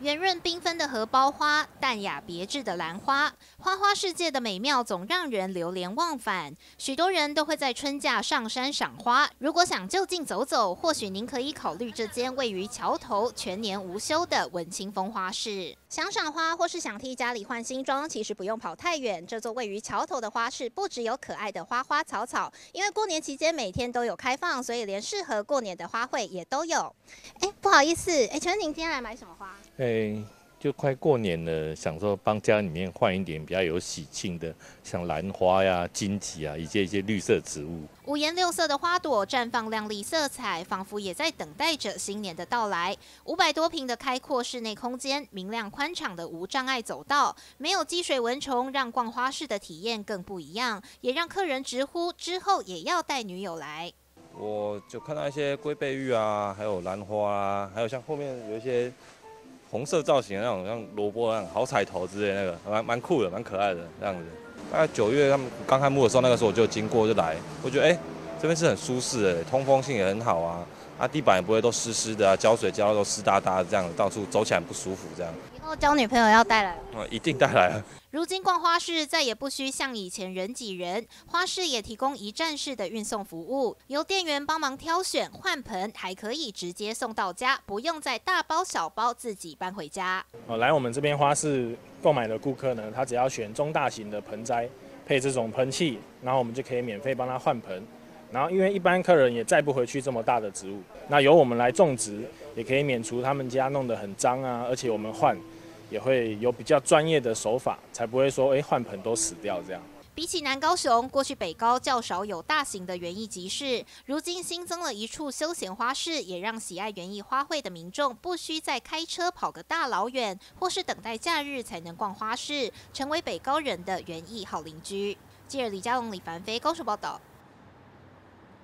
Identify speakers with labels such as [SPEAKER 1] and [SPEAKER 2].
[SPEAKER 1] 圆润缤纷的荷包花，淡雅别致的兰花，花花世界的美妙总让人流连忘返。许多人都会在春假上山赏花。如果想就近走走，或许您可以考虑这间位于桥头、全年无休的文青风花市。想赏花或是想替家里换新装，其实不用跑太远。这座位于桥头的花市，不只有可爱的花花草草，因为过年期间每天都有开放，所以连适合过年的花卉也都有。不好意思，请问您今天来买什么花？
[SPEAKER 2] 就快过年了，想说帮家里面换一点比较有喜庆的，像兰花呀、荆棘啊，以及一些绿色植物。
[SPEAKER 1] 五颜六色的花朵绽放亮丽色彩，仿佛也在等待着新年的到来。500多坪的开阔室内空间，明亮宽敞的无障碍走道，没有积水蚊虫，让逛花市的体验更不一样，也让客人直呼之后也要带女友来。
[SPEAKER 3] 我就看到一些龟背玉啊，还有兰花啊，还有像后面有一些红色造型的那种，像萝卜那样好彩头之类的那个，蛮酷的，蛮可爱的这样子。大概9月他们刚开幕的时候，那个时候我就经过就来，我觉得这边是很舒适的，通风性也很好啊，地板也不会都湿湿的啊，浇水浇到都湿哒哒的这样，到处走起来不舒服这样。
[SPEAKER 1] 以后交女朋友要带来了。
[SPEAKER 3] 一定带来了。
[SPEAKER 1] 如今逛花市再也不需像以前人挤人，花市也提供一站式的运送服务，由店员帮忙挑选换盆，还可以直接送到家，不用再大包小包自己搬回家。
[SPEAKER 4] 来我们这边花市购买的顾客呢，他只要选中大型的盆栽，配这种喷器，然后我们就可以免费帮他换盆。然后因为一般客人也载不回去这么大的植物，那由我们来种植，也可以免除他们家弄得很脏啊，而且我们换也会有比较专业的手法，才不会说换盆都死掉这样。
[SPEAKER 1] 比起南高雄，过去北高较少有大型的园艺集市，如今新增了一处休闲花市，也让喜爱园艺花卉的民众不需再开车跑个大老远，或是等待假日才能逛花市，成为北高人的园艺好邻居。记者李佳龙、李凡飞高雄报道。